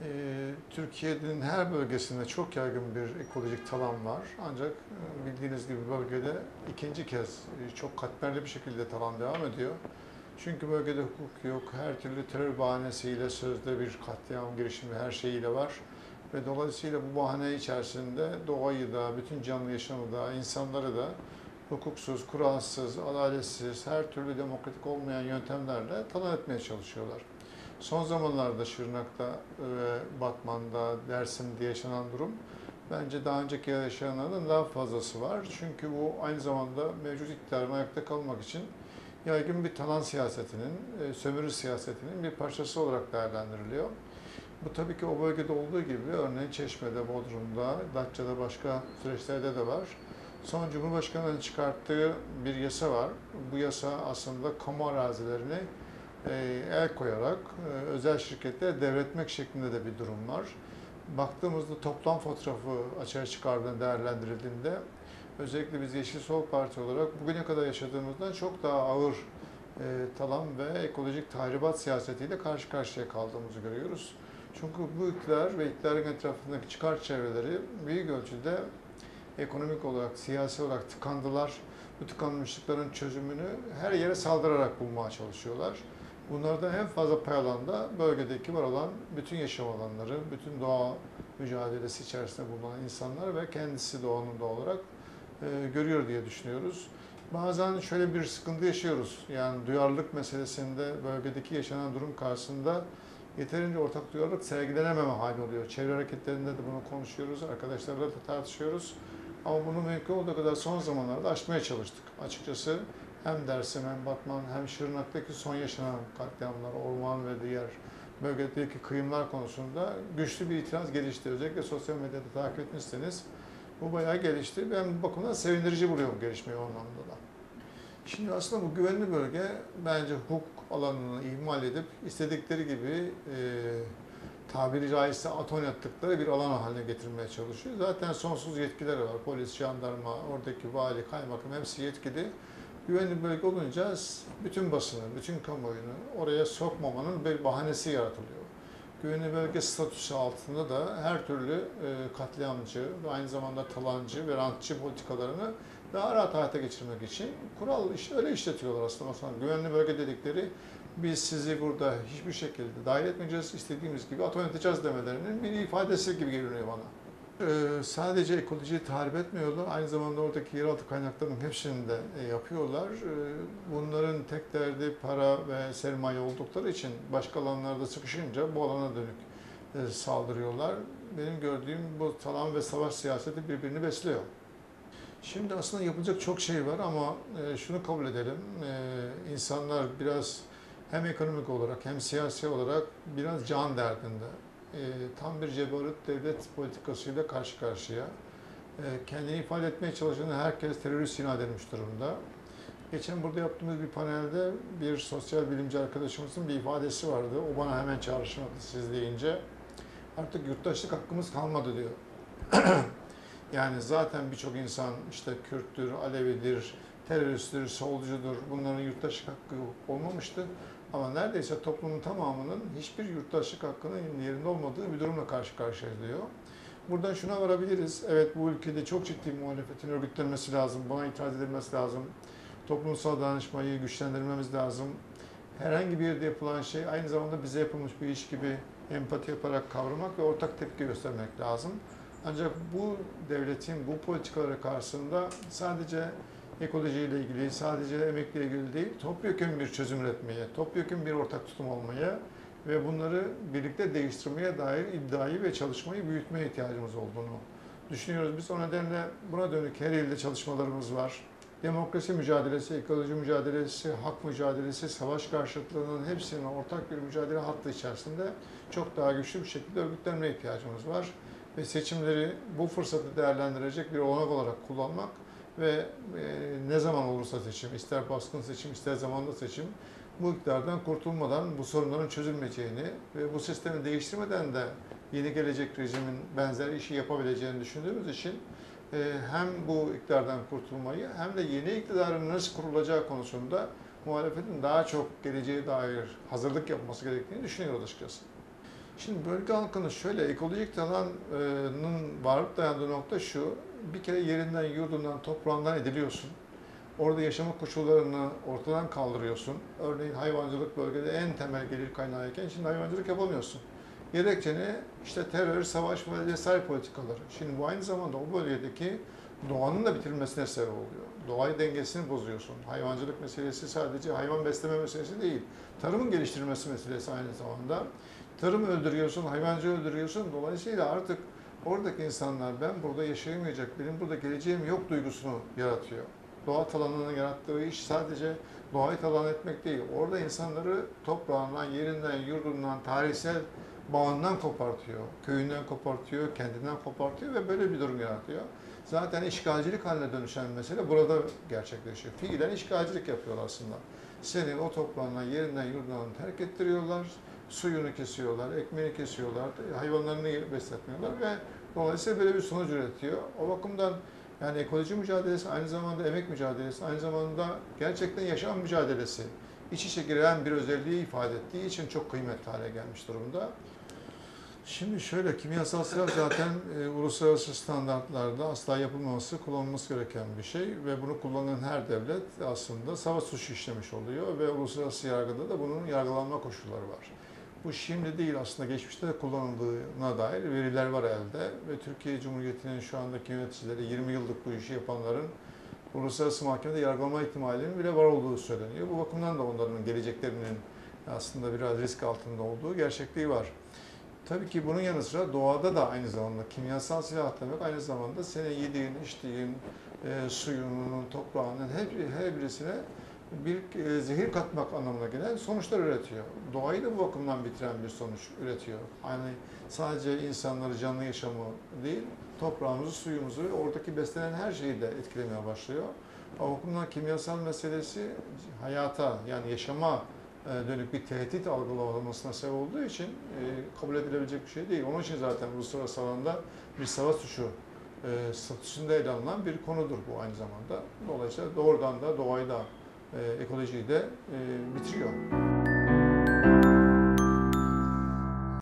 Türkiye'nin her bölgesinde çok yaygın bir ekolojik talan var. Ancak bildiğiniz gibi bölgede ikinci kez çok katmerli bir şekilde talan devam ediyor. Çünkü bölgede hukuk yok, her türlü terör bahanesiyle sözde bir katliam girişimi her şeyiyle var. Ve dolayısıyla bu bahane içerisinde doğayı da, bütün canlı yaşamı da, insanları da hukuksuz, kuralsız, adaletsiz, her türlü demokratik olmayan yöntemlerle talan etmeye çalışıyorlar. Son zamanlarda Şırnak'ta ve Batman'da, Dersim'de yaşanan durum bence daha önceki yaşananlardan daha fazlası var. Çünkü bu aynı zamanda mevcut iktidarın ayakta kalmak için yaygın bir talan siyasetinin, sömürü siyasetinin bir parçası olarak değerlendiriliyor. Bu tabii ki o bölgede olduğu gibi örneğin Çeşme'de, Bodrum'da, Datça'da başka süreçlerde de var. Son Cumhurbaşkanı'nın çıkarttığı bir yasa var. Bu yasa aslında kamu arazilerini el koyarak özel şirketlere devretmek şeklinde de bir durum var. Baktığımızda toplam fotoğrafı açığa çıkardığında, değerlendirildiğinde özellikle biz Yeşil Sol Parti olarak bugüne kadar yaşadığımızdan çok daha ağır talan ve ekolojik tahribat siyasetiyle karşı karşıya kaldığımızı görüyoruz. Çünkü bu iktidar ve iktidarın etrafındaki çıkar çevreleri büyük ölçüde ekonomik olarak, siyasi olarak tıkandılar. Bu tıkanmışlıkların çözümünü her yere saldırarak bulmaya çalışıyorlar. Bunlardan en fazla pay alan da bölgedeki var olan bütün yaşam alanları, bütün doğa mücadelesi içerisinde bulunan insanlar ve kendisi doğanın doğal olarak görüyor diye düşünüyoruz. Bazen şöyle bir sıkıntı yaşıyoruz. Yani duyarlılık meselesinde bölgedeki yaşanan durum karşısında yeterince ortak duyarlılık sergilenememe hali oluyor. Çevre hareketlerinde de bunu konuşuyoruz, arkadaşlarla da tartışıyoruz. Ama bunu mümkün olduğu kadar son zamanlarda aşmaya çalıştık. Açıkçası hem Dersim hem Batman hem Şırnak'taki son yaşanan katliamlar, orman ve diğer bölgedeki kıyımlar konusunda güçlü bir itiraz gelişti. Özellikle sosyal medyada takip etmişseniz bu bayağı gelişti. Ben bu bakımdan sevindirici buluyorum gelişmeyi o anlamda da. Şimdi aslında bu güvenli bölge bence hukuk alanını ihmal edip istedikleri gibi tabiri caizse at oynattıkları bir alan haline getirmeye çalışıyor. Zaten sonsuz yetkileri var. Polis, jandarma, oradaki vali, kaymakam hepsi yetkili. Güvenli bölge olunca bütün basını, bütün kamuoyunu oraya sokmamanın bir bahanesi yaratılıyor. Güvenli bölge statüsü altında da her türlü katliamcı ve aynı zamanda talancı ve rantçı politikalarını daha rahat hayata geçirmek için kural işte öyle işletiyorlar aslında. Mesela güvenli bölge dedikleri biz sizi burada hiçbir şekilde dahil etmeyeceğiz, istediğimiz gibi at oynatacağız demelerinin bir ifadesi gibi görünüyor bana. Sadece ekolojiyi tahrip etmiyorlar, aynı zamanda oradaki yeraltı kaynaklarının hepsini de yapıyorlar. Bunların tek derdi para ve sermaye oldukları için başka alanlarda sıkışınca bu alana dönük saldırıyorlar. Benim gördüğüm bu talan ve savaş siyaseti birbirini besliyor. Şimdi aslında yapılacak çok şey var ama şunu kabul edelim, insanlar biraz hem ekonomik olarak hem siyasi olarak biraz can derdinde. Tam bir cebarut devlet politikasıyla karşı karşıya. Kendini ifade etmeye çalışan herkes terörist ilan edilmiş durumda. Geçen burada yaptığımız bir panelde bir sosyal bilimci arkadaşımızın bir ifadesi vardı. O bana hemen çağrışmadı siz deyince. Artık yurttaşlık hakkımız kalmadı diyor. Yani zaten birçok insan işte Kürttür, Alevidir, teröristtir, solcudur, bunların yurttaşlık hakkı olmamıştı. Ama neredeyse toplumun tamamının hiçbir yurttaşlık hakkının yerinde olmadığı bir durumla karşı karşıyayız diyor. Buradan şuna varabiliriz. Evet, bu ülkede çok ciddi muhalefetin örgütlenmesi lazım, buna itiraz edilmesi lazım. Toplumsal dayanışmayı güçlendirmemiz lazım. Herhangi bir yerde yapılan şey aynı zamanda bize yapılmış bir iş gibi empati yaparak kavramak ve ortak tepki göstermek lazım. Ancak bu devletin bu politikaları karşısında sadece ekolojiyle ilgili, sadece emekliyle ilgili değil, topyekun bir çözüm üretmeye, topyekun bir ortak tutum olmaya ve bunları birlikte değiştirmeye dair iddiayı ve çalışmayı büyütmeye ihtiyacımız olduğunu düşünüyoruz. Biz o nedenle buna dönük her ilde çalışmalarımız var. Demokrasi mücadelesi, ekoloji mücadelesi, hak mücadelesi, savaş karşıtlığının hepsinin ortak bir mücadele hattı içerisinde çok daha güçlü bir şekilde örgütlenmeye ihtiyacımız var. Ve seçimleri bu fırsatı değerlendirecek bir olanak olarak kullanmak ve ne zaman olursa seçim, ister baskın seçim, ister zamanlı seçim, bu iktidardan kurtulmadan bu sorunların çözülmeyeceğini ve bu sistemi değiştirmeden de yeni gelecek rejimin benzer işi yapabileceğini düşündüğümüz için hem bu iktidardan kurtulmayı hem de yeni iktidarın nasıl kurulacağı konusunda muhalefetin daha çok geleceğe dair hazırlık yapması gerektiğini düşünüyoruz açıkçası. Şimdi bölge halkının şöyle ekolojik alanın varlıp dayandığı nokta şu, bir kere yerinden, yurdundan, toprağından ediliyorsun. Orada yaşama koşullarını ortadan kaldırıyorsun. Örneğin hayvancılık bölgede en temel gelir kaynağıyken şimdi hayvancılık yapamıyorsun. Gerekçe ne? İşte terör, savaş vesaire politikaları. Şimdi bu aynı zamanda o bölgedeki doğanın da bitirilmesine sebep oluyor. Doğayı dengesini bozuyorsun. Hayvancılık meselesi sadece hayvan besleme meselesi değil. Tarımın geliştirilmesi meselesi aynı zamanda. Tarımı öldürüyorsun, hayvancı öldürüyorsun. Dolayısıyla artık oradaki insanlar ben burada yaşayamayacak, benim burada geleceğim yok duygusunu yaratıyor. Doğa talanının yarattığı iş sadece doğayı talan etmek değil. Orada insanları toprağından, yerinden, yurdundan, tarihsel bağından kopartıyor. Köyünden kopartıyor, kendinden kopartıyor ve böyle bir durum yaratıyor. Zaten işgalcilik haline dönüşen mesele burada gerçekleşiyor. Fiilen işgalcilik yapıyorlar aslında. Seni o toprağından, yerinden, yurdundan terk ettiriyorlar. Suyunu kesiyorlar, ekmeğini kesiyorlar, hayvanlarını besletmiyorlar ve dolayısıyla böyle bir sonuç üretiyor. O bakımdan yani ekoloji mücadelesi aynı zamanda emek mücadelesi, aynı zamanda gerçekten yaşam mücadelesi iç içe giren bir özelliği ifade ettiği için çok kıymetli hale gelmiş durumda. Şimdi şöyle, kimyasal silah zaten uluslararası standartlarda asla yapılmaması, kullanılması gereken bir şey ve bunu kullanan her devlet aslında savaş suçu işlemiş oluyor ve uluslararası yargıda da bunun yargılanma koşulları var. Bu şimdi değil, aslında geçmişte de kullanıldığına dair veriler var elde ve Türkiye Cumhuriyeti'nin şu andaki yöneticileri, 20 yıllık bu işi yapanların uluslararası mahkemede yargılama ihtimalinin bile var olduğu söyleniyor. Bu bakımdan da onların geleceklerinin aslında biraz risk altında olduğu gerçekliği var. Tabii ki bunun yanı sıra doğada da aynı zamanda kimyasal silah demek aynı zamanda senin yediğin, içtiğin, suyunun, toprağının her birisine bir zehir katmak anlamına gelen sonuçlar üretiyor. Doğayı da bu bakımdan bitiren bir sonuç üretiyor. Yani sadece insanları, canlı yaşamı değil, toprağımızı, suyumuzu, oradaki beslenen her şeyi de etkilemeye başlıyor. O bakımdan kimyasal meselesi hayata yani yaşama dönük bir tehdit algılamasına sebep olduğu için kabul edilebilecek bir şey değil. Onun için zaten uluslararası alanda bir savaş suçu statüsünde ele alınan bir konudur bu aynı zamanda. Dolayısıyla doğrudan da doğayı da ekolojiyi de bitiriyor.